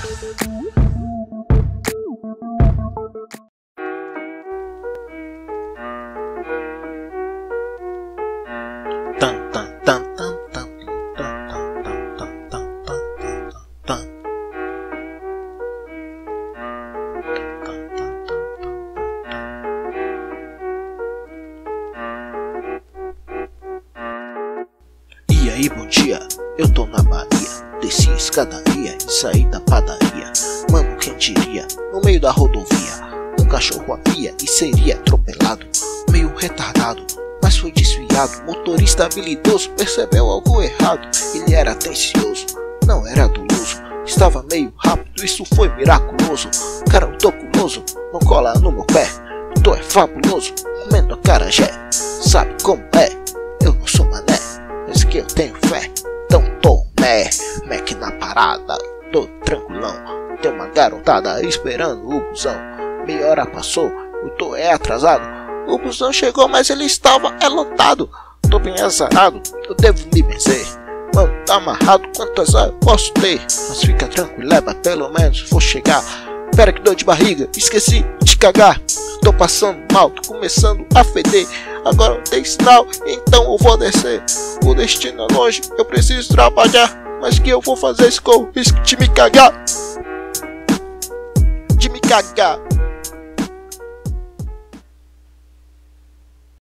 E aí, bom dia, eu tô na Bahia. Desci a escadaria e saí da padaria. Mano, quem diria, no meio da rodovia um cachorro havia e seria atropelado. Meio retardado, mas foi desviado. Motorista habilidoso percebeu algo errado. Ele era atencioso, não era doloso. Estava meio rápido, isso foi miraculoso. Cara, eu tô curioso, não cola no meu pé. Tô é fabuloso, comendo acarajé. Sabe como é? Eu não sou mané, mas que eu tenho fé. Então tô Mac na parada, tô tranquilão. Tem uma garotada esperando o busão. Meia hora passou, eu tô atrasado. O busão chegou, mas ele estava lotado. Tô bem azarado, eu devo me benzer. Mano, tá amarrado, quanto azar eu posso ter? Mas fica tranquileba, pelo menos vou chegar. Pera que dor de barriga, esqueci de cagar. Tô passando mal, tô começando a feder. Agora eu dei sinal, então eu vou descer. O destino é longe, eu preciso trabalhar. Mas que eu vou fazer isso com o risco de me cagar? De me cagar.